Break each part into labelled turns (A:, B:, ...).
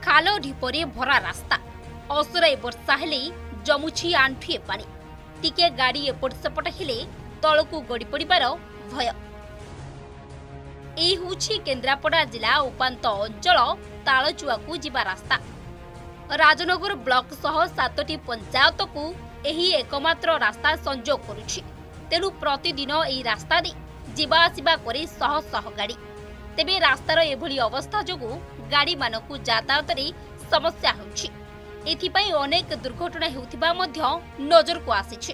A: खाल ढिपरे भरा रास्ता असराई वर्षा हेले जमुछि आंठुए पानी टिके गाड़ी एपट सेपट हेले तलकू गड़ी पड़िबार भय। केन्द्रापड़ा जिला उपांत अंचल तालचुआ को जिबा रास्ता राजनगर ब्लॉक सह 7टी पंचायत को एही एकमात्र रास्ता संजोग करुछि। तेणु प्रतिदिन एही रास्ता दे जिबा आसिबा करे शह शह गाड़ी। तेबे रास्तार एभली अवस्था जोगु गाड़ी मानकु यातायात रे समस्या होछि। एथिपाई अनेक दुर्घटना हेउथिबा मध्य नजर को आसिछि।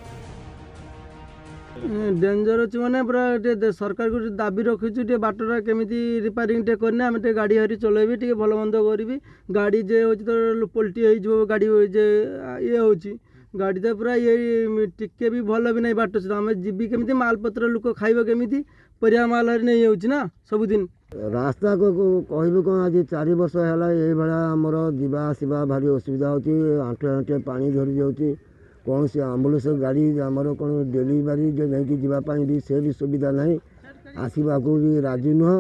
B: डेंजर अच्छे मैंने पूरा सरकार को दाबी रखीचु बाटा केमी रिपेयरिंग करने आम गाड़ी हरी चलैबी टे भल मंद करी गाड़ी जे हो तो पलटी हो गाड़ी जे ये हो गाड़ी तो पूरा ये टिके भी भल भी नहीं बाट आम जीवी केमी मालपत्र लोक खाइब केमी परिया माल हरी नहीं होना सबुदिन
C: रास्ता को कहबे कौन आज 4 वर्ष है ये भाया आमर जावा आसवा भारी असुविधा होती आंठे आंठे पानी धरी जाऊँगी कौन सी आम्बुलांस गाड़ी आमर कौन डेलीवरी जो नहीं जावाई भी से भी सुविधा नहीं आसवा को भी राजी नुह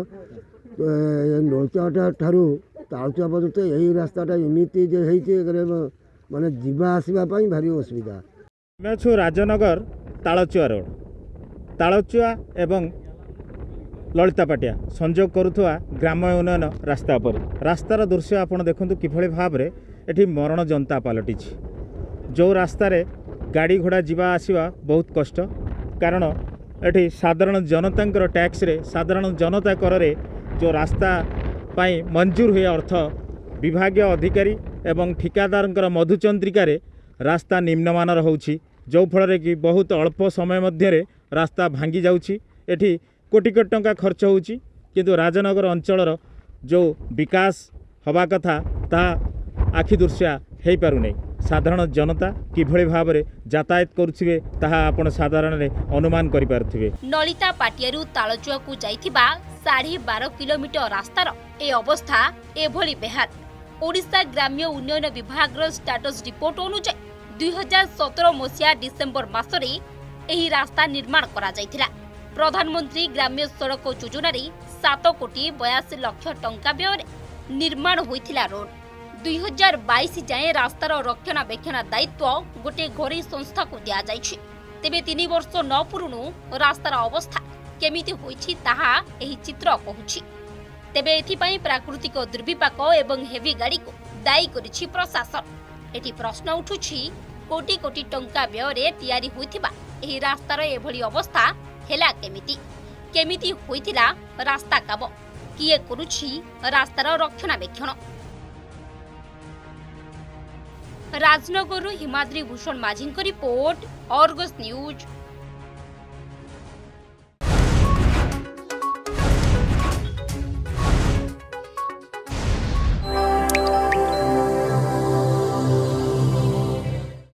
C: नौचाटा ठारू तालचुआ पर्यंत यही रास्ताटा एमती माने जावा आसवा भारी असुविधा।
D: मैं छु राजनगर तालचुआ रोड तालचुआ एवं ललितापाटिया संजोग करुवा ग्राम उन्नयन रास्ता पर रास्तार दृश्य आपड़ देखु किभली भाव में एठी मरण जनता पलटि जो रास्तार गाड़ी घोड़ा जीवा आसवा बहुत कष्ट कारण एठी साधारण जनता टैक्स रे साधारण जनता कर रे जो रास्ता पाई मंजूर हुए अर्थ विभागीय अधिकारी एवं ठिकादार मधुचंद्रिका रास्ता निम्नमानर होउछि जो फल कि बहुत अल्प समय मध्य रास्ता भांगी जाउछि। एठी कोटी कोटी टंका खर्च होउछि किंतु राजनगर अंचलर जो विकास हवा कथा ता आखि दृश्या हो पारुनै। साधारण जनता किभली भाव में यातायात करुथिबे ताहा आपण साधारण अनुमान करि पारुथिबे।
A: नलिता पाटियारू तालचुआ को जाइथिबा 12.5 किलोमीटर रास्तार ए अवस्था एभली बेहाल। ओडिशा ग्राम्य उन्नयन विभाग स्टेटस रिपोर्ट अनुसार 2017 मसिया डिसेम्बर मासरे एही रास्ता निर्माण करा जाइथिला। प्रधानमंत्री ग्राम्य सड़क योजना 7 कोटी 82 लाख टंका व्यय निर्माण होइथिला रोड। 2022 जाए रास्तार रक्षणाबेक्षण दायित्व गोटे घरोई संस्था को दिया जाइछि। तेबे 3 वर्ष न पुरुणु रास्तार अवस्था केमिति होइछि ताहा एही चित्र कहूछि। तेबे एथिपाई प्राकृतिक दुर्विपाक एवं हेवी गाड़ी को दायी करिछि प्रशासन। एठी प्रश्न उठुछि कोटी कोटी टंका व्यय रे तयारी होइथिबा एही रास्तार एभली अवस्था हेला केमिति होइथिला रास्ता काब किए करुछि रास्तार रक्षणाबेक्षण। राजनगर हिमाद्री भूषण माझी रिपोर्ट, अर्गस न्यूज।